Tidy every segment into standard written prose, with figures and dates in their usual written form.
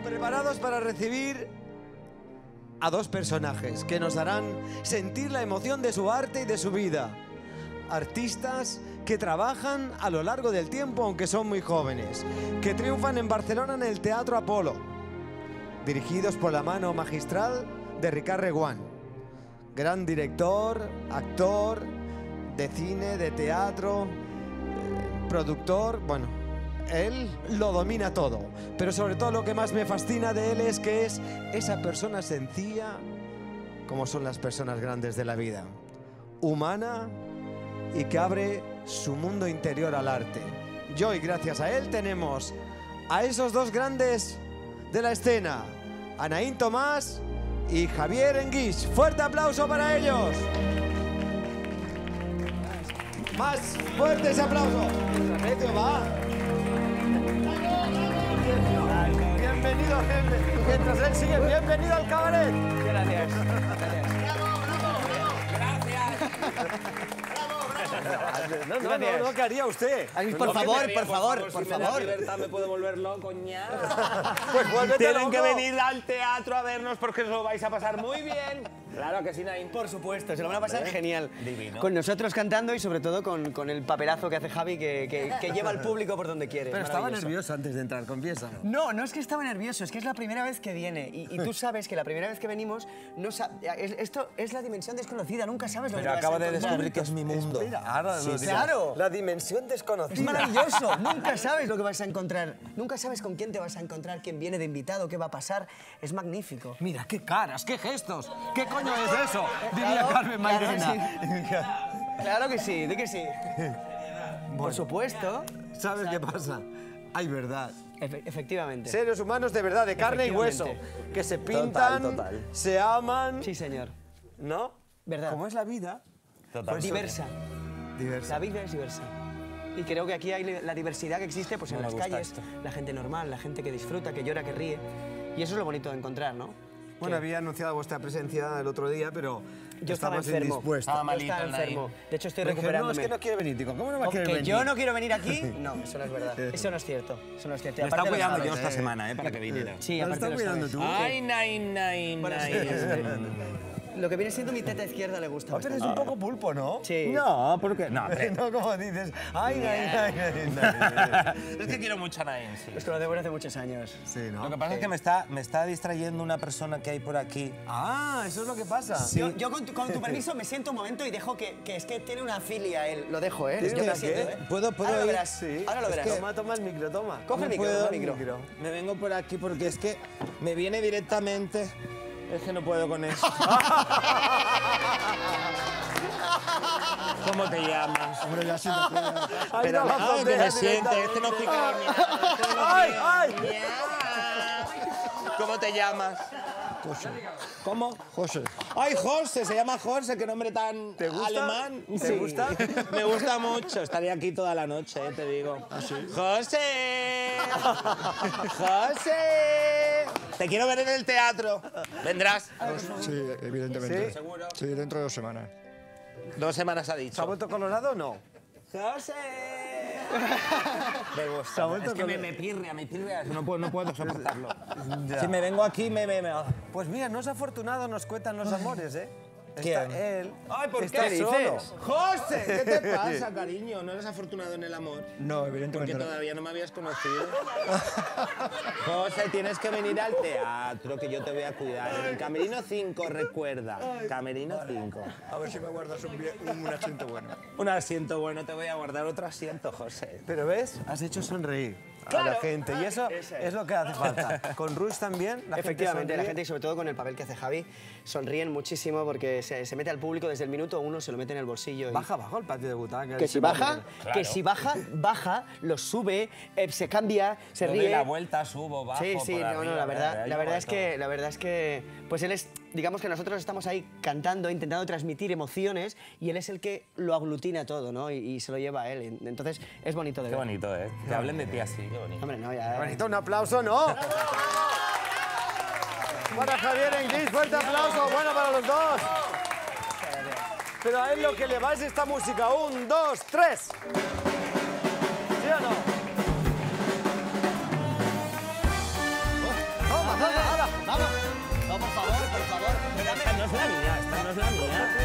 Preparados para recibir a dos personajes que nos harán sentir la emoción de su arte y de su vida. Artistas que trabajan a lo largo del tiempo, aunque son muy jóvenes, que triunfan en Barcelona en el Teatro Apolo, dirigidos por la mano magistral de Ricard Reguant, gran director, actor de cine, de teatro, productor, bueno, él lo domina todo, pero sobre todo lo que más me fascina de él es que es esa persona sencilla, como son las personas grandes de la vida, humana y que abre su mundo interior al arte. Y hoy, gracias a él, tenemos a esos dos grandes de la escena, Anaín Tomàs y Javier Enguix. ¡Fuerte aplauso para ellos! Más fuerte ese aplauso. Va. Bienvenido, mientras él sigue, bienvenido al cabaret. Gracias. No, ¿qué haría usted? Por favor. Si me da libertad me puedo volver loco, ña. Pues vuélvete Tienen loco. que venir al teatro a vernos porque os lo vais a pasar muy bien. Claro que sí, Naín. Por supuesto, se lo van a pasar genial. Divino. Con nosotros cantando y sobre todo con el papelazo que hace Javi que lleva al público por donde quiere. Pero estaba Maravilloso. nervioso antes de entrar, confiesa. No es que estaba nervioso, es que es la primera vez que viene. Y tú sabes que la primera vez que venimos, esto es la dimensión desconocida, nunca sabes lo que te vas a encontrar. que es mi mundo. Ahora Sí, claro. La dimensión desconocida. Es maravilloso, nunca sabes lo que vas a encontrar. Nunca sabes con quién te vas a encontrar, quién viene de invitado, qué va a pasar. Es magnífico. Mira, qué caras, qué gestos. ¿Qué coño es eso? Diría Claro, Carmen Mairena. Claro que sí, di que sí. Por supuesto. ¿Sabes qué pasa? Hay verdad. Efectivamente. Seres humanos de verdad, de carne y hueso, que se pintan, Total. se aman, Sí, señor. ¿no? Verdad. Como es la vida. Total. Diversa. Diversa. La vida es diversa. Y creo que aquí hay la diversidad que existe pues, en Me las gusta calles, esto. la gente normal, la gente que disfruta, que llora, que ríe. Y eso es lo bonito de encontrar, ¿no? Bueno, había anunciado vuestra presencia el otro día, pero Yo estaba estabas enfermo. indispuesta. Estaba Yo malito, estaba enfermo. De hecho, estoy Me dije, recuperándome. no, es que no quiere venir. Digo, ¿cómo no va a querer ¿Que venir? yo no quiero venir aquí? No, eso no es verdad. Eso no es cierto. Eso no es cierto. Y Me aparte está lo cuidando sabes. yo esta semana, para que viniera. Sí, ¿No lo aparte estás lo cuidando sabes. tú? Ay, Naín. Bueno, sí. Lo que viene siendo mi teta izquierda le gusta Pero es bastante. un poco pulpo, ¿no? Sí. No, ¿por qué? No, No, como dices, ay. es que quiero mucho a Naín, sí. Los conocemos hace muchos años. Sí, ¿no? Lo que pasa es que me está distrayendo una persona que hay por aquí. Ah, eso es lo que pasa. Sí. Yo con tu permiso me siento un momento y dejo que es que tiene una filia él. Lo dejo, ¿eh? ¿Tiene Yo una me siento, qué? ¿eh? ¿Puedo Ahora lo ir? verás. Sí. Ahora lo Es verás. que- Toma el micro, toma. Coge el micro, puedo, coge el micro. Me vengo por aquí porque es que me viene directamente. Es que no puedo con eso. ¿Cómo te llamas? Hombre, ya sí me puedo. Pero no, que me siente. Este no pica la ¡Ay, ay! ¿Cómo te llamas? José. ¿Cómo? José. ¡Ay, José! Se llama José, qué nombre tan ¿Te gusta? alemán. ¿Te gusta? Me gusta mucho. Estaría aquí toda la noche, te digo. ¡José! ¡José! Te quiero ver en el teatro. ¿Vendrás? Sí, evidentemente. ¿Sí? ¿Seguro? Sí, dentro de 2 semanas. 2 semanas ha ¿Se ha dicho. vuelto colorado o no? ¡José! Me gusta. Se ha vuelto Es que con- me pirrea. No puedo soportarlo. Si me vengo aquí, me... Pues mira, no es afortunado, nos cuentan los amores, ¿eh? ¿Quién? Está él. Ay, ¿por está qué solo. dices? ¡José! ¿Qué te pasa, cariño? ¿No eres afortunado en el amor? No, Porque evidentemente no. todavía no me habías conocido. José, tienes que venir al teatro, que yo te voy a cuidar. En el Camerino 5, recuerda. Camerino 5. A ver si me guardas un asiento bueno. Un asiento bueno, te voy a guardar otro asiento, José. Pero ves, has hecho sonreír a la gente y eso es lo que hace falta. Con Ruiz también, la Efectivamente, gente la gente, y sobre todo con el papel que hace Javi, sonríen muchísimo porque se mete al público desde el minuto 1, se lo mete en el bolsillo. Baja abajo el patio de butacas. Que si baja, Claro. que si baja, lo sube, se cambia, se Doy ríe. la vuelta, subo, bajo, Sí, sí, por no, arriba, la verdad yo es que, pues él es, digamos que nosotros estamos ahí cantando, intentando transmitir emociones y él es el que lo aglutina todo, ¿no? Y se lo lleva a él. Entonces es bonito de Qué ver. bonito, ¿eh? Que hablen de ti así, qué bonito. Hombre, no, ya. Bonito, un aplauso, ¿no? Para Javier Enguix, fuerte aplauso, bueno para los dos. Pero a él lo que le va es esta música. 1, 2, 3. ¿Sí o no? Vamos. No, por favor, por favor. Esta no es la mía, esta no es la mía.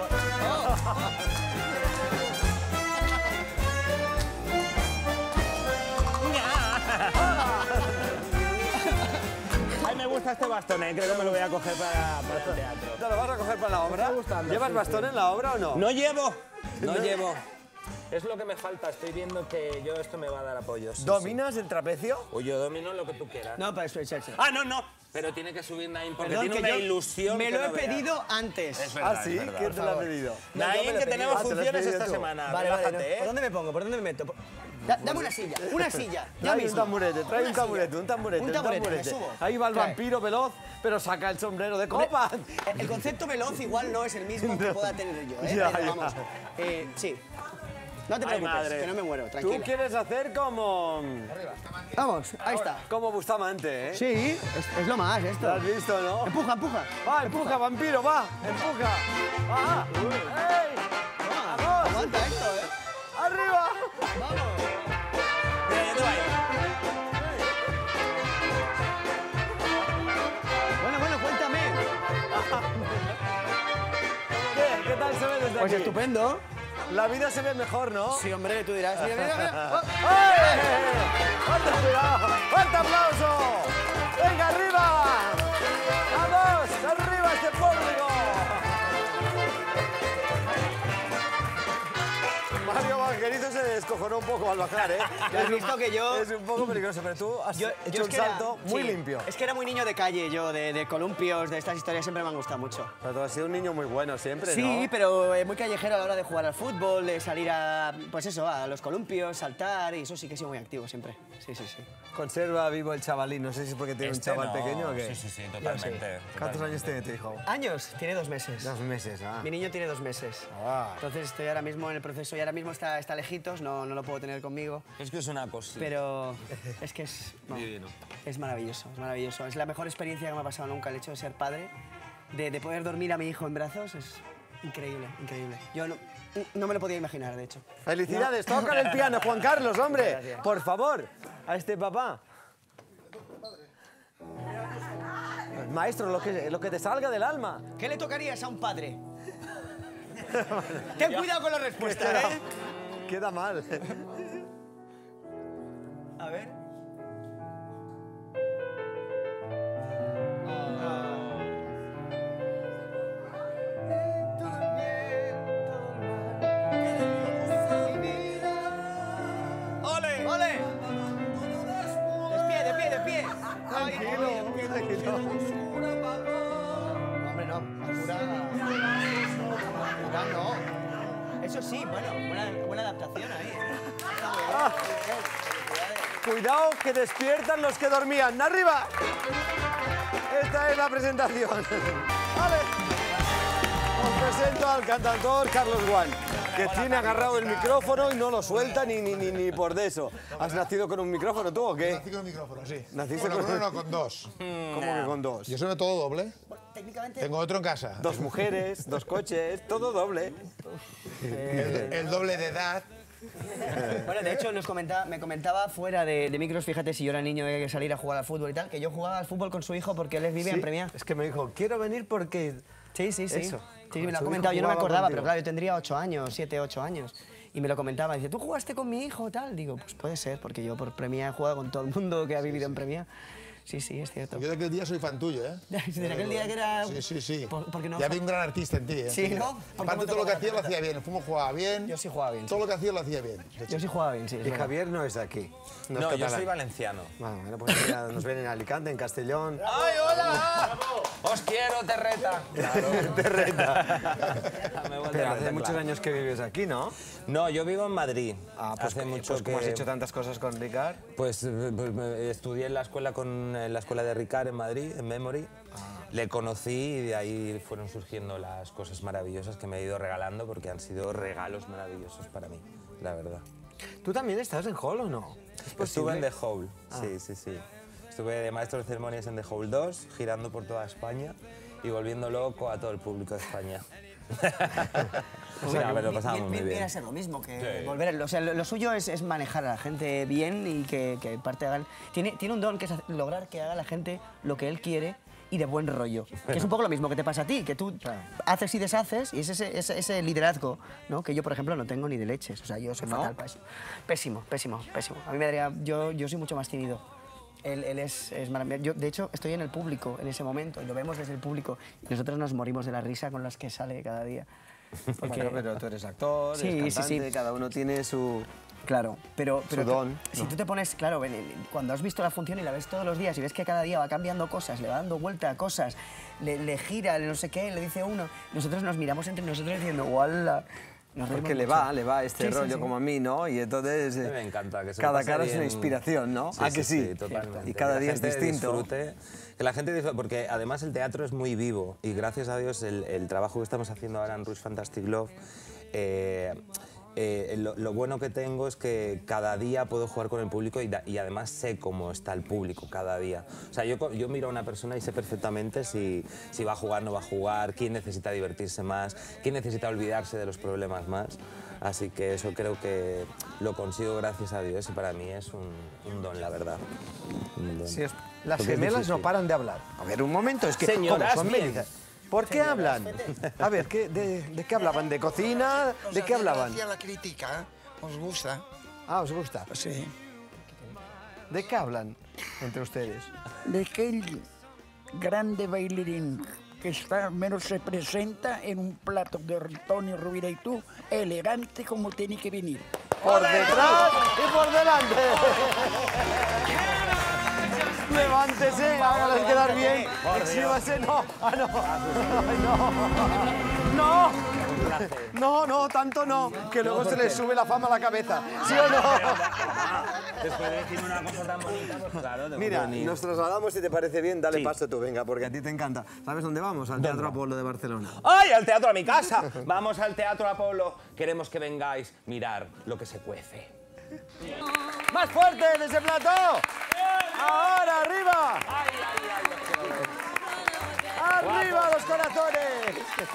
Ay, me gusta este bastón, creo que me lo voy a coger para el teatro. ¿Te lo vas a coger para la obra? ¿Llevas bastón en la obra o no? No llevo, no llevo. Es lo que me falta, estoy viendo que yo esto me va a dar apoyo. Sí, ¿Dominas el trapecio? sí. O yo domino lo que tú quieras. No, pero eso es. Ah, no. Pero tiene que subir Naim porque Perdón, tiene que una yo ilusión. me que lo he no veas. pedido antes. Es verdad, ¿Ah, sí? es verdad. ¿Quién te lo ha pedido? Naim, que tenemos Ah, te lo has funciones pedido esta tú. semana. Vale, Relájate, vale. ¿Por dónde me pongo? ¿Por dónde me meto? Dame una silla, una silla. Ya Trae un mismo. tamburete, trae un tamburete, un tamburete, Un tamburete, me subo. Ahí va el Trae. vampiro veloz, pero saca el sombrero de copa. El concepto veloz igual no es el mismo que pueda tener yo, ¿eh? Ya, Pero ya. vamos. Sí. No te Ay, preocupes, madre. que no me muero, Tú tranquilo. quieres hacer como... Vamos, ahí está. Como Bustamante, ¿eh? Sí, es lo más ¿Lo esto. has visto, no? Empuja, empuja. Va, empuja, vampiro, va, empuja. Va. ¡Ey! ¡Vamos! Aguanta esto, ¿eh? ¡Arriba! Vamos. Mira, yo te bailo. Bueno, cuéntame. ¿Qué tal se ve desde Pues aquí? estupendo. La vida se ve mejor, ¿no? Sí, hombre, tú dirás. Mira, mira, mira. Oh. ¡Ay! ¡Fuerte cuidado! ¡Fuerte aplauso! ¡Venga, arriba! ¡Vamos! ¡Arriba este público! Mario Vaquerizo se descojonó un poco al bajar, ¿eh? Ya has visto que yo... Es un poco peligroso, pero tú has hecho un es que era- salto muy sí, limpio. Es que era muy niño de calle yo, de columpios, de estas historias siempre me han gustado mucho. Pero tú has sido un niño muy bueno siempre, ¿no? Sí, pero muy callejero a la hora de jugar al fútbol, de salir a, pues eso, a los columpios, saltar, y eso sí que he sido muy activo siempre. Sí. Conserva vivo el chavalín. No sé si es porque tiene un chaval no. pequeño o qué. Sí, totalmente. ¿Cuántos años tiene tu hijo? ¿Años? Tiene 2 meses. 2 meses, ah. Mi niño tiene 2 meses. Ah. Entonces estoy ahora mismo en el proceso y ahora mismo está lejitos, no lo puedo tener conmigo. Es que es una cosa. Pero es que es, Divino. es maravilloso, es maravilloso. Es la mejor experiencia que me ha pasado nunca el hecho de ser padre, de poder dormir a mi hijo en brazos, es increíble, increíble. Yo no me lo podía imaginar, de hecho. ¡Felicidades! ¡Toca el piano, Juan Carlos, hombre! Gracias. Por favor, a este papá. Maestro, lo que te salga del alma. ¿Qué le tocarías a un padre? Ten cuidado con la respuesta, ¿eh? Queda mal. A ver. ¡Ole! ¡Ole! De pie. Tranquilo, tranquilo. Hombre, no. Altura no. Eso sí, bueno, buena adaptación ahí. Está muy bien. Ah. Cuidado que despiertan los que dormían. ¡Arriba! Esta es la presentación. Vale. Os presento al cantautor Carlos Gual, que tiene agarrado el micrófono y no lo suelta ni por de eso. ¿Has nacido con un micrófono tú o qué? Nací con micrófono, sí. ¿Naciste Bueno, con- uno no, con 2. ¿Cómo que con 2? Yo soy todo doble. Técnicamente. Tengo otro en casa. 2 mujeres, 2 coches, todo doble. El doble de edad. Bueno, de hecho, me comentaba fuera de micros, fíjate, si yo era niño y había que salir a jugar al fútbol y tal, que yo jugaba al fútbol con su hijo porque él vivía en Premia. Es que me dijo, quiero venir porque... Sí. Eso. Sí, me lo ha Su comentado, hijo yo no me jugaba acordaba, contigo. pero claro, yo tendría 8 años, 7, 8 años. Y me lo comentaba, dice, ¿tú jugaste con mi hijo tal? Digo, pues puede ser, porque yo por Premia he jugado con todo el mundo que ha vivido en Premia. Sí, es cierto. Yo de aquel día soy fan tuyo, ¿eh? Desde aquel día que era... Sí. Porque no... Ya vi un gran artista en ti, ¿eh? Sí, ¿no? Porque Aparte, no todo lo que tengo hacía lo hacía bien. El fútbol jugaba bien. Yo sí jugaba bien, Todo lo que hacía lo hacía bien. Yo sí jugaba bien, sí. es Y verdad. Javier no es de aquí. No, es yo catalán. soy valenciano. Bueno, pues mira, nos ven en Alicante, en Castellón. ¡Ay, hola! ¡Os quiero, Terreta! Claro. Me he vuelto Pero a hace meter, muchos claro. años que vives aquí, ¿no? No, yo vivo en Madrid. Pues, hace mucho que... como has hecho tantas cosas con Ricard. Pues estudié en la escuela de Ricard en Madrid, en Memory. Le conocí y de ahí fueron surgiendo las cosas maravillosas que me he ido regalando porque han sido regalos maravillosos para mí, la verdad. ¿Tú también estás en Hall o no? Estuve en The Hole, sí. Estuve de maestro de ceremonias en The Hole 2, girando por toda España y volviendo loco a todo el público de España. O sea, pero lo pasamos muy Viene bien. a ser lo mismo que volver. O sea, lo suyo es manejar a la gente bien y que parte hagan. Tiene un don que es lograr que haga la gente lo que él quiere y de buen rollo. Que es un poco lo mismo que te pasa a ti, que tú haces y deshaces y es ese liderazgo, ¿no? Que yo, por ejemplo, no tengo ni de leches. O sea, yo soy fatal para eso. Pésimo, pésimo, pésimo. A mí me daría... Yo soy mucho más tímido. Él es maravilloso. Yo, de hecho, estoy en el público en ese momento y lo vemos desde el público y nosotros nos morimos de la risa con las que sale cada día. Porque... Bueno, pero tú eres actor, Sí, eres sí, cantante, sí. cada uno tiene su... Claro, pero Su don, si tú te pones, claro, cuando has visto la función y la ves todos los días y ves que cada día va cambiando cosas, le va dando vuelta a cosas, le gira, no sé qué, le dice uno, nosotros nos miramos entre nosotros diciendo, ¡guala! Porque le va este rollo como a mí, ¿no? Y entonces Me encanta que se cada lo pase cara es una bien. inspiración, ¿no? Sí, ¿A que sí? totalmente. Y cada Que la día es gente distinto. disfrute, que la gente disfrute, porque además el teatro es muy vivo y gracias a Dios el trabajo que estamos haciendo ahora en Rush Fantastic Love, lo bueno que tengo es que cada día puedo jugar con el público y además sé cómo está el público cada día. O sea, yo miro a una persona y sé perfectamente si va a jugar, no va a jugar, quién necesita divertirse más, quién necesita olvidarse de los problemas más. Así que eso creo que lo consigo gracias a Dios y para mí es un don, la verdad. Un don. Sí, las Porque es gemelas no difícil. paran de hablar. A ver, un momento, es que Señoras, ¿cómo son bien. mellizas? ¿Por qué hablan? A ver, ¿de qué hablaban? ¿De cocina? ¿De qué hablaban? Hacía la crítica, ¿os gusta? Ah, ¿os gusta? Sí. ¿De qué hablan entre ustedes? De aquel grande bailarín que está, menos se presenta en un plato de Antonio Rovira y tú, elegante como tiene que venir. Por detrás y por delante. Levántese, hágalas quedar bien. Exhíbase, no. Ah, no. Ay, no. No, tanto no. Que luego se le sube la fama a la cabeza. ¿Sí o no? Después de decirme una cosa tan bonita, pues claro, Mira, nos trasladamos, si te parece bien, dale paso tú, venga, porque a ti te encanta. ¿Sabes dónde vamos? Al Teatro Apolo de Barcelona. ¡Ay, al teatro a mi casa! Vamos al Teatro Apolo. Queremos que vengáis mirar lo que se cuece. ¡Más fuerte de ese plató! ¡Ahora, arriba! ¡Arriba los corazones!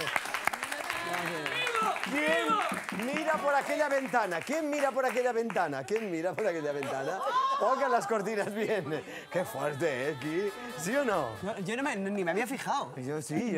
¿Quién mira por aquella ventana? ¿Quién mira por aquella ventana? ¿Quién mira por aquella ventana? Pongan las cortinas bien. ¡Qué fuerte, aquí! ¿Sí o no? Yo ni me había fijado. Yo sí.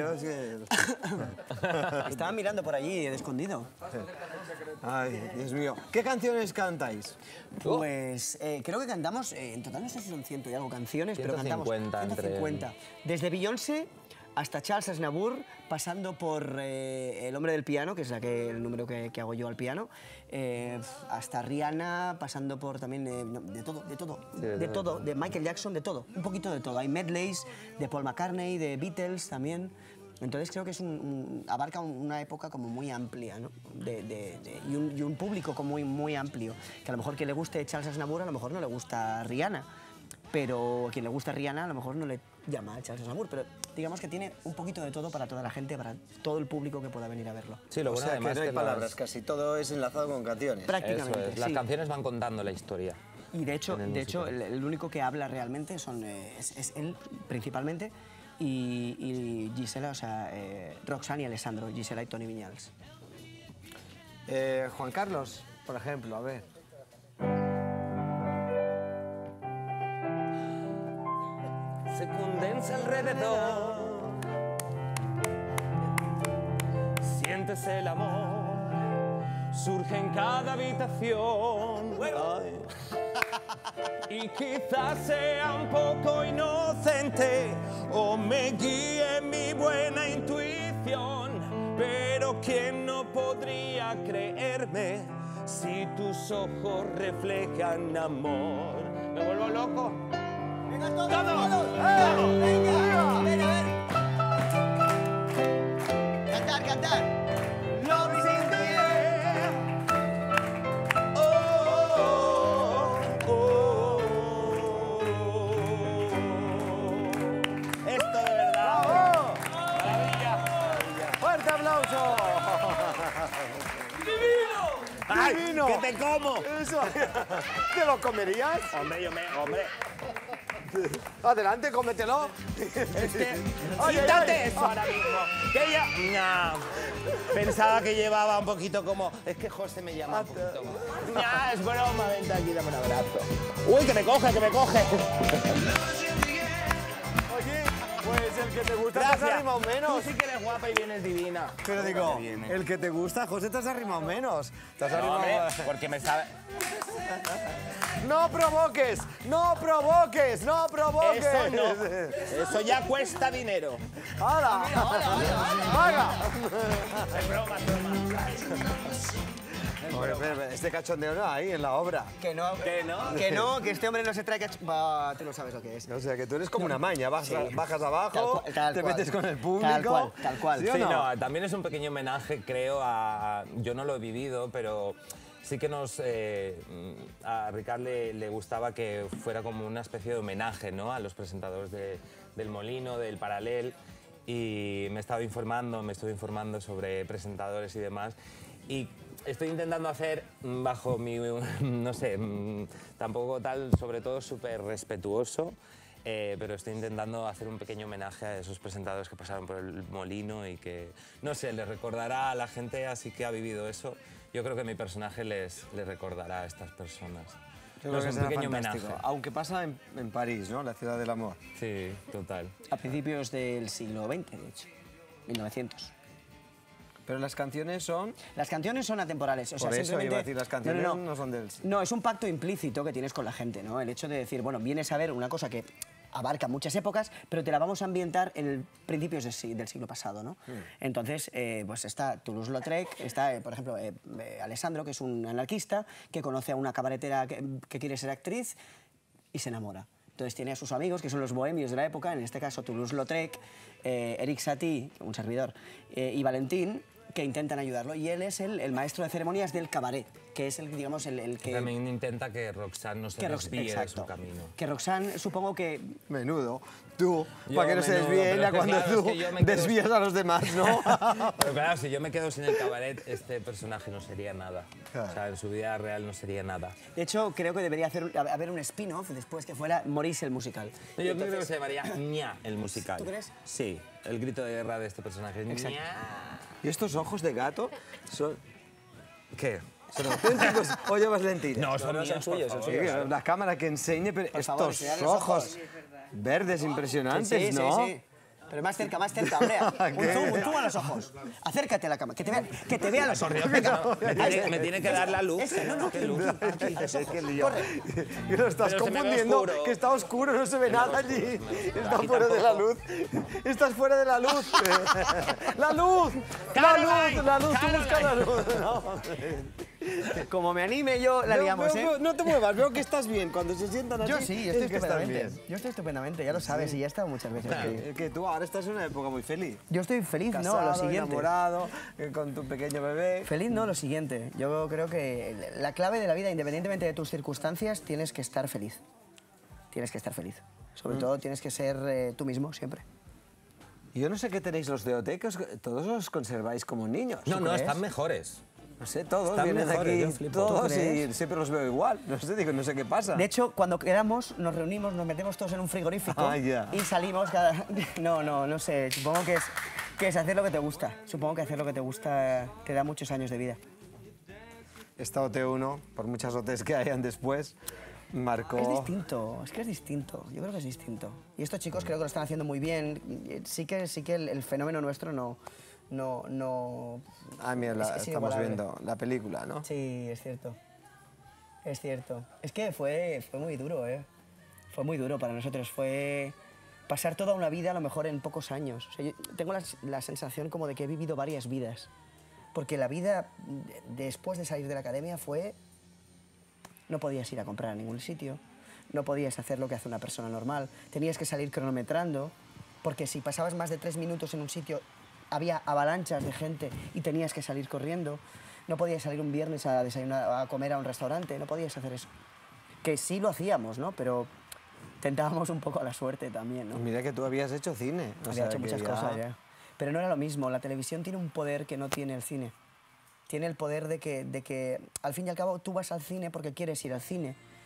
Estaba mirando por allí, de escondido. Ay, Dios mío. ¿Qué canciones cantáis? Pues creo que cantamos, en total no sé si son 100 y algo canciones, pero cantamos 150 entre- 150. Desde Beyoncé hasta Charles Aznavour, pasando por El hombre del piano, que es el número que hago yo al piano, hasta Rihanna, pasando por también de todo, de Michael Jackson, de todo, un poquito de todo. Hay medleys de Paul McCartney, de Beatles también. Entonces creo que abarca una época como muy amplia, ¿no? Y un público como muy amplio. Que a lo mejor quien le guste Charles Aznavour, a lo mejor no le gusta Rihanna. Pero a quien le gusta Rihanna, a lo mejor no le llama a Charles Aznavour. Pero digamos que tiene un poquito de todo para toda la gente, para todo el público que pueda venir a verlo. Sí, lo O bueno sea, que además no hay que palabras, casi todo es enlazado con canciones. Prácticamente, Eso es, las sí. canciones van contando la historia. Y de hecho, en el musical. el único que habla realmente es él, principalmente, y Gisela, o sea, Roxana y Alessandro, Gisela y Toni Viñals. Juan Carlos, por ejemplo, a ver. Se condensa alrededor, sientes el amor, surge en cada habitación. Ay. Y quizás sea un poco inocente o me guíe mi buena intuición, pero ¿quién no podría creerme si tus ojos reflejan amor? ¿Me vuelvo loco? ¡Cantar! Love is in the air. Oh, oh, oh. Esto de verdad. ¡Bravo! Maravilla. ¡Fuerte aplauso! ¡Ay, ¡Divino! que te como! Eso. ¿Te lo comerías? Hombre, Adelante, cómetelo. Quítate eso ahora mismo. Que ya... Pensaba que llevaba un poquito como... Es que José me llama un poquito. Es broma, vente aquí, dame un abrazo. Uy, que me coge, que me coge. Oye, pues el que te gusta te has arrimado menos. Tú sí que eres guapa y vienes divina. Pero digo, el que te gusta, José, te has arrimado menos. Te has No, arrimado... hombre, porque me sabe... ¡No provoques! ¡No provoques! ¡No provoques! Eso no. Eso ya cuesta dinero. ¡Hala! ¡Paga! Es broma, es broma. Bueno, pero este cachondeo no hay en la obra. Que no, que este hombre no se trae tú no sabes lo que es. O sea, que tú eres como una maña. Bajas abajo, Tal te cual. metes con el público. Tal cual. ¿Sí o Sí, no? no, también es un pequeño homenaje, creo, a... Yo no lo he vivido, pero sí que a Ricard le gustaba que fuera como una especie de homenaje, ¿no?, a los presentadores del Molino, del Paralel, y me estuve informando sobre presentadores y demás, y estoy intentando hacer bajo mi, no sé, tampoco tal, sobre todo súper respetuoso, pero estoy intentando hacer un pequeño homenaje a esos presentadores que pasaron por el Molino y que, no sé, les recordará a la gente así que ha vivido eso. Yo creo que mi personaje les recordará a estas personas. Yo No creo es que un será pequeño fantástico. homenaje. Aunque pasa en París, ¿no? La ciudad del amor. Sí, total. A principios del siglo XX, de hecho. 1900. Pero las canciones son... Las canciones son atemporales. O sea, Por eso simplemente... iba a decir, las canciones no son del... No, es un pacto implícito que tienes con la gente, ¿no? El hecho de decir, bueno, vienes a ver una cosa que abarca muchas épocas, pero te la vamos a ambientar en principios del siglo pasado, ¿no? Entonces, pues está Toulouse-Lautrec, está, por ejemplo, Alessandro, que es un anarquista, que conoce a una cabaretera que quiere ser actriz y se enamora. Entonces tiene a sus amigos, que son los bohemios de la época, en este caso Toulouse-Lautrec, Eric Satie, un servidor, y Valentín, que intentan ayudarlo. Y él es el maestro de ceremonias del cabaret, que es digamos, el que... También intenta que Roxanne no se desvíe de su camino. Que Roxanne, supongo que... Menudo. Tú, Yo para que no se menudo, desvíe pero ella es que cuando claro, tú es que yo me quedo- desvías a los demás, ¿no? Pero claro, si yo me quedo sin el cabaret, este personaje no sería nada. Claro. O sea, en su vida real no sería nada. De hecho, creo que debería haber un spin-off después que fuera Maurice el musical. No, yo creo que se llamaría Ña el musical. ¿Tú crees? Sí, el grito de guerra de este personaje. Exacto. Ña. ¿Y estos ojos de gato son...? ¿Qué? ¿Son auténticos o llevas lentillas? No, son míos, por favor. Sí, la cámara que enseñe, pero Por favor, estos enseñad los ojos verdes impresionantes, Sí, ¿no? sí. Pero más cerca, hombre. Un zoom a los ojos. Acércate a la cámara, que te vea los ojos. Venga. Me tiene que dar la luz. ¿Qué luz? Qué lío. Que lo estás Pero se me ve confundiendo, oscuro. que está oscuro, no se ve nada allí. Está Aquí fuera de la tampoco. luz. Estás fuera de la luz. ¡La luz! ¡La Caroline, luz! ¡La luz! ¡Tú busca la Caroline. luz! No. Como me anime yo, la liamos, ¿eh? No te muevas, veo que estás bien. Cuando se sientan así, Yo sí, yo es estoy que estás estupendamente. bien. Yo estoy estupendamente, ya lo sabes, y ya he estado muchas veces. Que tú ahora estás en una época muy feliz. Yo estoy feliz, Casado, no, lo siguiente. enamorado, con tu pequeño bebé. Feliz no, lo siguiente. Yo creo que la clave de la vida, independientemente de tus circunstancias, tienes que estar feliz. Tienes que estar feliz. Sobre todo tienes que ser tú mismo siempre. Y yo no sé qué tenéis los de OT, que todos os conserváis como niños. No, ¿Tú no, crees? están mejores. No sé, todos Están vienen mejores, yo aquí, flipo. todos, ¿Tú y crees? siempre los veo igual. No sé, digo, no sé qué pasa. De hecho, cuando quedamos, nos reunimos, nos metemos todos en un frigorífico Ah, ya. y salimos cada... No sé. Supongo que es hacer lo que te gusta. Supongo que hacer lo que te gusta te da muchos años de vida. Esta OT1, por muchas OTs que hayan después, marcó... Es distinto, es que es distinto. Yo creo que es distinto. Y estos chicos creo que lo están haciendo muy bien. Sí que el fenómeno nuestro no... Ah, mira, es estamos inigualable. viendo la película, ¿no? Sí, es cierto. Es cierto. Es que fue muy duro, ¿eh? Fue muy duro para nosotros. Fue pasar toda una vida a lo mejor en pocos años. O sea, yo tengo la sensación como de que he vivido varias vidas. Porque la vida después de salir de la academia fue... No podías ir a comprar a ningún sitio, no podías hacer lo que hace una persona normal, tenías que salir cronometrando, porque si pasabas más de 3 minutos en un sitio había avalanchas de gente y tenías que salir corriendo, no podías salir un viernes a desayunar, a comer a un restaurante, no podías hacer eso. Que sí lo hacíamos, ¿no? Pero tentábamos un poco a la suerte también, ¿no? Mira que tú habías hecho cine. o Había sea, hecho que muchas ya- cosas ya. Pero no era lo mismo, la televisión tiene un poder que no tiene el cine. Tiene el poder de que al fin y al cabo tú vas al cine porque quieres ir al cine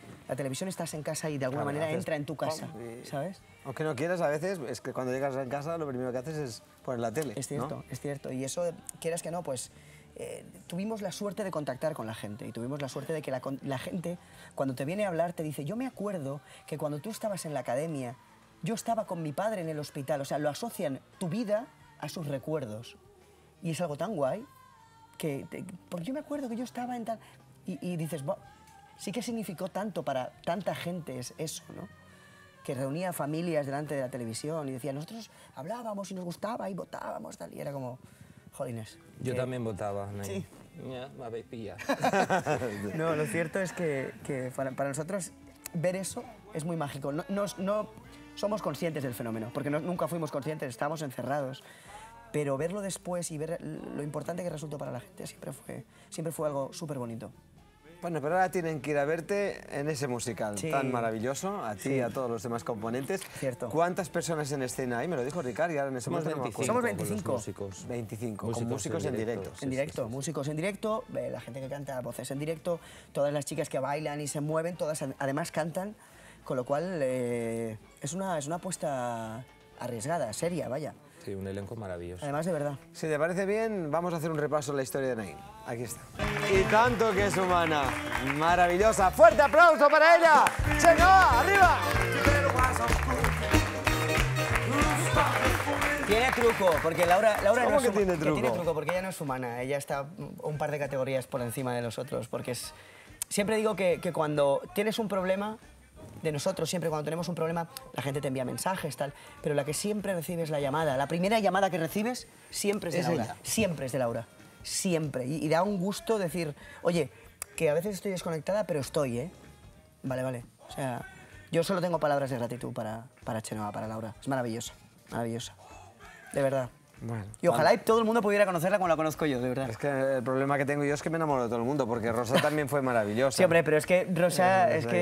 la televisión estás en casa y de alguna manera entra en tu casa, ¿sabes? Aunque no quieras, a veces, es que cuando llegas a casa lo primero que haces es poner la tele. Es cierto, ¿no? es cierto. Y eso, quieras que no, pues tuvimos la suerte de contactar con la gente y tuvimos la suerte de que la gente, cuando te viene a hablar, te dice, yo me acuerdo que cuando tú estabas en la academia, yo estaba con mi padre en el hospital. O sea, lo asocian tu vida a sus recuerdos. Y es algo tan guay porque yo me acuerdo que yo estaba en tal... Y dices, sí que significó tanto para tanta gente eso, ¿no? Que reunía familias delante de la televisión y decía, nosotros hablábamos y nos gustaba y votábamos, tal, y era como, jolines. Yo también votaba. ¿No? Sí. Ya, me habéis pillado. No, lo cierto es que para nosotros ver eso es muy mágico. No somos conscientes del fenómeno, porque nunca fuimos conscientes, estábamos encerrados. Pero verlo después y ver lo importante que resultó para la gente siempre fue algo súper bonito. Bueno, pero ahora tienen que ir a verte en ese musical tan maravilloso, a ti y a todos los demás componentes. Cierto. ¿Cuántas personas en escena hay? Me lo dijo Ricard y ahora en ese momento no me acuerdo. Somos 25. Músicos. 25, con músicos en directo. En directo, músicos en directo, la gente que canta voces en directo, todas las chicas que bailan y se mueven, todas además cantan, con lo cual es una apuesta arriesgada, seria, vaya. Sí, un elenco maravilloso. Además, de verdad. Si te parece bien, vamos a hacer un repaso de la historia de Nain. Aquí está. Y tanto que es humana. Maravillosa. ¡Fuerte aplauso para ella! ¡Chenoa, arriba! Tiene truco, porque Laura ¿Cómo no es que tiene truco? tiene truco, porque ella no es humana. Ella está un par de categorías por encima de los otros, porque siempre digo que cuando tienes un problema... De nosotros, siempre cuando tenemos un problema, la gente te envía mensajes, tal, pero la que siempre recibes la llamada, la primera llamada que recibes, siempre es de Laura. ella. Siempre es de Laura. Siempre. Y da un gusto decir, oye, que a veces estoy desconectada, pero estoy, ¿eh? Vale. O sea, yo solo tengo palabras de gratitud para Chenoa, para Laura. Es maravillosa, maravillosa. De verdad. Bueno, Y ojalá y todo el mundo pudiera conocerla como la conozco yo, de verdad. es que el problema que tengo yo es que me enamoro de todo el mundo, porque Rosa también fue maravillosa. Sí, hombre, pero es que Rosa, yo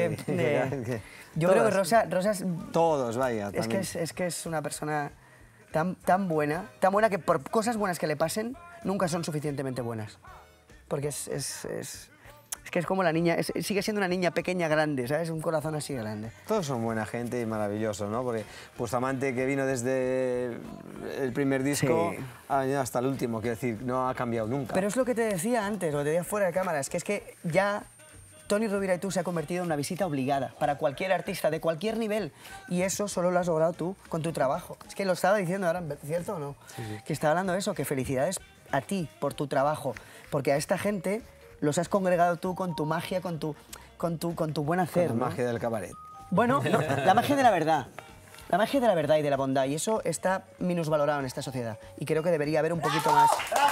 creo que Rosa es... Todos, vaya. Es también. que es una persona tan buena que por cosas buenas que le pasen, nunca son suficientemente buenas. Porque es que es como la niña, sigue siendo una niña pequeña grande, ¿sabes? Un corazón así grande. Todos son buena gente y maravillosos, ¿no? Porque Bustamante, que vino desde el primer disco, Sí. ha venido hasta el último, quiero decir, no ha cambiado nunca. Pero es lo que te decía antes, lo que te decía fuera de cámara, es que ya Toni Rovira y tú se ha convertido en una visita obligada para cualquier artista de cualquier nivel. Y eso solo lo has logrado tú con tu trabajo. Es que lo estaba diciendo ahora, ¿cierto o no? Sí. Que estaba hablando de eso, que felicidades a ti por tu trabajo, porque a esta gente los has congregado tú con tu magia, con tu buen hacer. La ¿no? magia del cabaret. Bueno, no, la magia de la verdad. La magia de la verdad y de la bondad. Y eso está minusvalorado en esta sociedad. Y creo que debería haber un poquito más.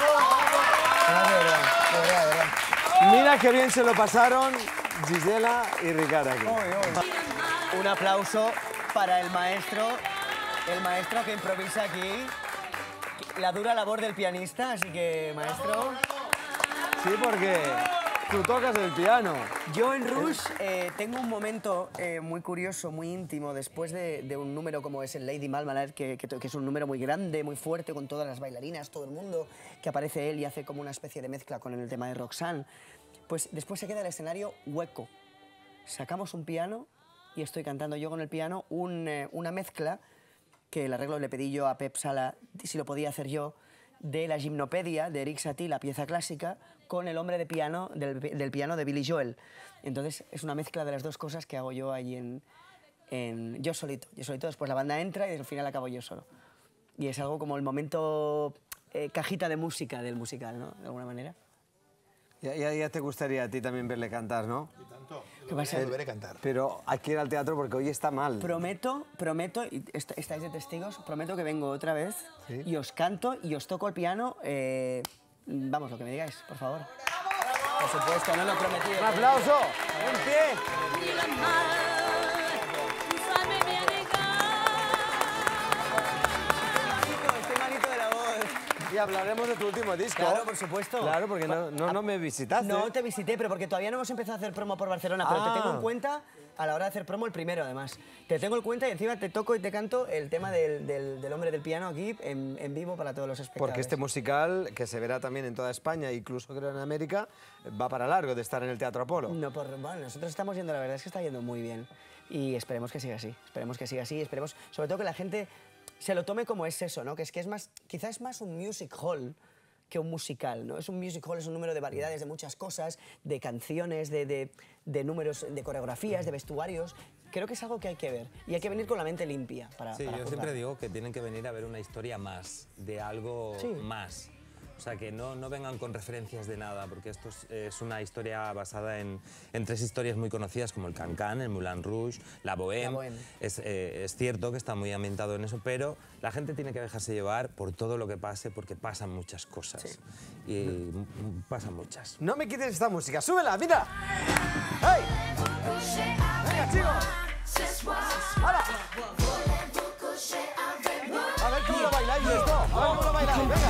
De verdad. Mira qué bien se lo pasaron Gisela y Ricard aquí. Un aplauso para el maestro que improvisa aquí. La dura labor del pianista, así que, maestro... Sí, porque tú tocas el piano. Yo en Rush tengo un momento muy curioso, muy íntimo, después de un número como es el Lady Marmalade, que es un número muy grande, muy fuerte, con todas las bailarinas, todo el mundo, que aparece él y hace como una especie de mezcla con el tema de Roxanne. Pues después se queda el escenario hueco. Sacamos un piano y estoy cantando yo con el piano una mezcla que el arreglo le pedí yo a Pep Sala, si lo podía hacer yo, de la Gimnopedia de Eric Satie, la pieza clásica, con el hombre de piano, del piano de Billy Joel. Entonces es una mezcla de las dos cosas que hago yo allí yo solito. Después la banda entra y al final acabo yo solo. Y es algo como el momento cajita de música del musical, ¿no? De alguna manera. Ya te gustaría a ti también verle cantar, ¿no? ¿Qué pasa? Volveré a cantar. Pero hay que ir al teatro porque hoy está mal. Prometo, y estáis de testigos, prometo que vengo otra vez ¿Sí? y os canto y os toco el piano. Vamos, lo que me digáis, por favor. Por supuesto, no lo he prometido. ¡Un aplauso! ¡Un pie! Estoy malito de la voz. Y hablaremos de tu último disco. Claro, por supuesto. Claro, porque no me visitaste. No te visité, pero porque todavía no hemos empezado a hacer promo por Barcelona, pero te tengo en cuenta a la hora de hacer promo el primero, además. Te tengo en cuenta y encima te toco y te canto el tema del hombre del piano aquí en vivo para todos los espectadores. Porque este musical, que se verá también en toda España, incluso creo en América, va para largo de estar en el Teatro Apolo. No, bueno, nosotros estamos yendo, la verdad es que está yendo muy bien. Y esperemos que siga así, esperemos sobre todo que la gente se lo tome como es eso, ¿no? Que es más, quizás es más un music hall que un musical, ¿no? Es un music hall, es un número de variedades, de muchas cosas, de canciones, de números, de coreografías, de vestuarios. Creo que es algo que hay que ver y hay que venir con la mente limpia para Sí, yo juzgar. siempre digo que tienen que venir a ver una historia más, de algo más. O sea, que no vengan con referencias de nada, porque esto es una historia basada en 3 historias muy conocidas, como el Can-Can, el Moulin Rouge, la Bohème. Es cierto que está muy ambientado en eso, pero la gente tiene que dejarse llevar por todo lo que pase, porque pasan muchas cosas. Sí. Y pasan muchas. No me quites esta música, súbela, mira. ¡Hey! Venga, chicos. ¡Hala! A ver cómo lo bailáis esto. A ver cómo lo bailáis, venga.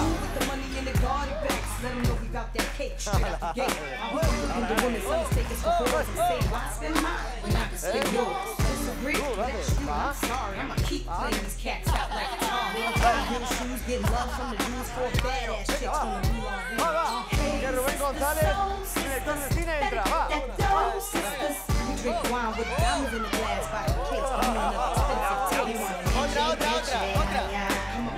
Va, va. Que Rubén González, director de cine, entra, va. Otra.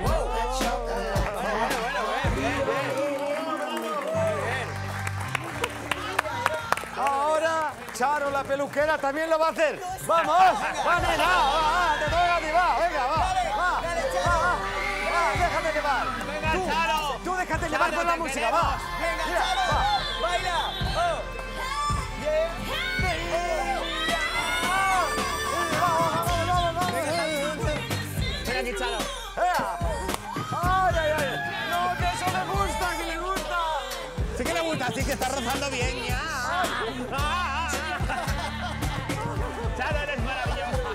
Ahora Charo, la peluquera, también lo va a hacer. ¡Vamos! ¡Va, nena! ¡Va! ¡Te toca a ti! ¡Va! ¡Venga, va! ¡Déjate llevar! ¡Venga, Charo! Tú déjate llevar con la música, va. ¡Venga, Charo! ¡Baila! ¡Venga aquí, Charo! ¡Ay, ay, ay! ¡No, que eso me gusta, que me gusta! Sí que le gusta, sí que está rozando bien ya. Charo, eres maravillosa.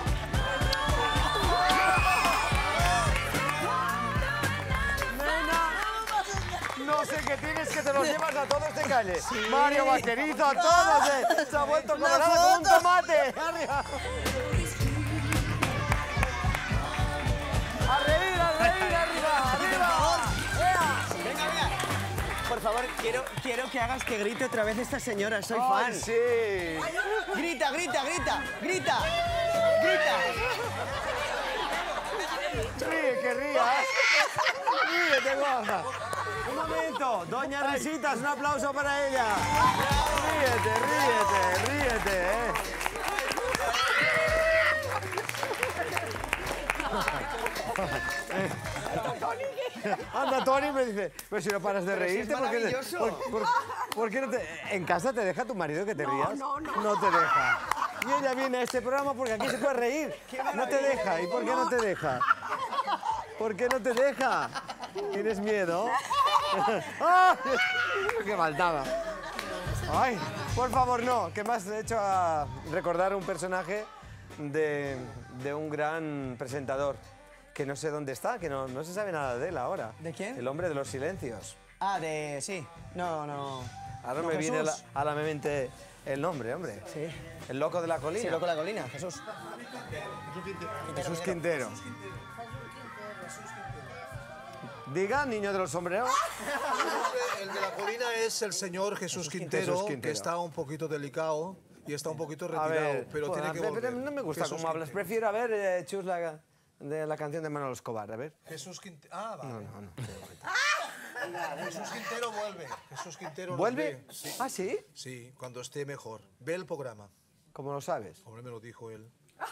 Nena, no sé qué tienes, que te los llevas a todos de calle. Mario Vaquerizo, a todos, se ha vuelto colorado como un tomate. Arriba. A reír, arriba. Venga. Por favor, quiero que hagas que grite otra vez esta señora, soy fan. Ay, sí. Grita. Ríe, que rías. Ríete, guapa. Un momento, doña Risitas, un aplauso para ella. Ríete, Anda, Tony me dice, pero si no paras de reírte, es maravilloso. ¿por qué no te... ¿En casa te deja tu marido que te rías? No. No te deja. Y ella viene a este programa porque aquí se puede reír. No te deja. ¿Y por qué no te deja? ¿Por qué no te deja? ¿Tienes miedo? ¡Ay! ¡Qué faltaba! Ay, por favor, no, que me has hecho a recordar un personaje de un gran presentador, que no sé dónde está, que no se sabe nada de él ahora. ¿De quién? El hombre de los silencios. Ah, sí. No. Ahora No, me viene Jesús. a la mente el nombre, hombre. Sí. El loco de la colina. Sí, loco de la colina, Jesús. Jesús Quintero. Diga, niño de los sombreros. El de la colina es el señor Jesús Quintero, que está un poquito delicado y está un poquito A retirado, ver, pero tiene que pero volver. no me gusta Jesús cómo hablas. Quintero. Prefiero, a ver, Chus, de la canción de Manolo Escobar, a ver. Jesús Quintero. Ah, vale. No. Jesús Quintero vuelve. Jesús Quintero nos ¿Vuelve? ve. Sí. ¿Ah, sí? Sí, cuando esté mejor. Ve el programa. ¿Cómo lo sabes? Hombre, me lo dijo él.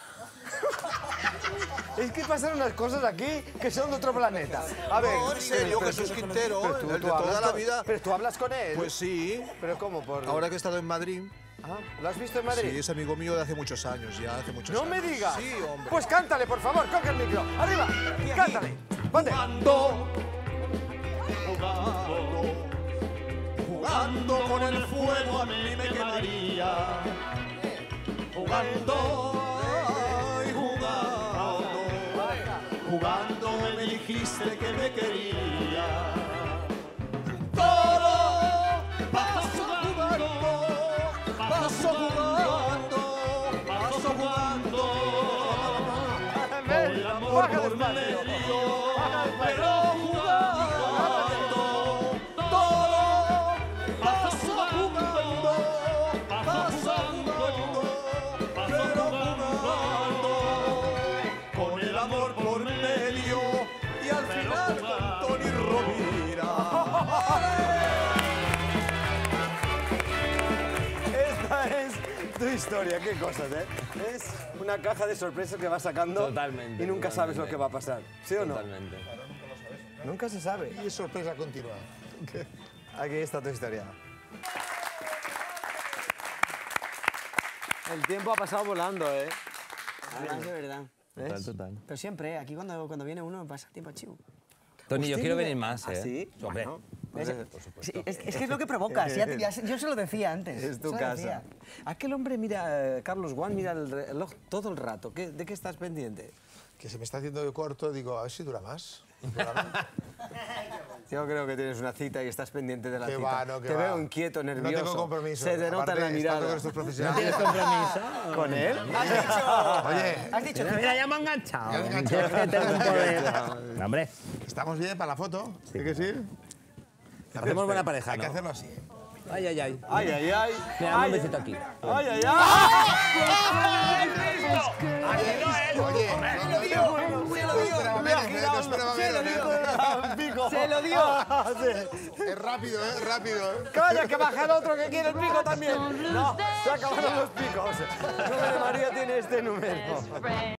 Es que pasan unas cosas aquí que son de otro planeta. A ver, No, en serio, pero Jesús tú- Quintero, pero tú el de hablas toda la con- vida. Pero tú hablas con él. Pues sí. Pero ¿cómo? Por... Ahora que he estado en Madrid. Ah, ¿lo has visto en Madrid? Sí, es amigo mío de hace muchos años, ya hace muchos ¡No años. me digas! Sí, hombre. Pues cántale, por favor, coge el micro. ¡Arriba! ¡Cántale! ¡Ponte! Jugando con el fuego a mí me quemaría. Jugando me dijiste que me quería. Todo paso jugando, paso jugando, paso despacio. Pero jugando, todo pasa jugando, pero jugando, con el amor por medio y al final con Toni Rovira. Esta es tu historia, qué cosas, ¿eh? Es una caja de sorpresas que vas sacando. Totalmente, y nunca sabes lo totalmente. que va a pasar, ¿sí o no? Totalmente. Nunca se sabe. Y es sorpresa continua. Aquí está tu historia. El tiempo ha pasado volando, ¿eh? Además, de verdad. ¿Ves? Total. Pero siempre, aquí cuando viene uno pasa el tiempo chivo. Toni, yo Usted quiero vive- venir más, ¿eh? ¿Ah, sí? Hombre, ¿Ves? por supuesto. Sí, es que es lo que provocas. Yo se lo decía antes. Es tu se lo casa. decía. Aquel hombre mira, Carlos Juan, mira el reloj todo el rato. ¿De qué estás pendiente? Que se me está haciendo de corto, digo, a ver si dura más. ¿Dura más? Yo creo que tienes una cita y estás pendiente de la Que cita. va, no, que Te va. veo inquieto, nervioso. No tengo compromiso. Se te nota en la Aparte, mirada. estando con estos profesionales. ¿Tienes compromiso? ¿Con él? Oye, Has dicho que Mira, ya me ha enganchado. Ya me he enganchado. Es que tengo un poder. Hombre, ¿estamos bien para la foto? ¿Sí que sí? hacemos buena pareja, Hay que ¿no? hacerlo así. Ay, ay, ay. Ay, ay, ay. Mira, dame Ay, un besito aquí. Ay, ay, ay. Oye, Se lo dio. es rápido, ¿eh? Rápido, ¿eh? Calla, que baja el otro que quiere el pico también. No, se acabaron los picos. El número de María tiene este número.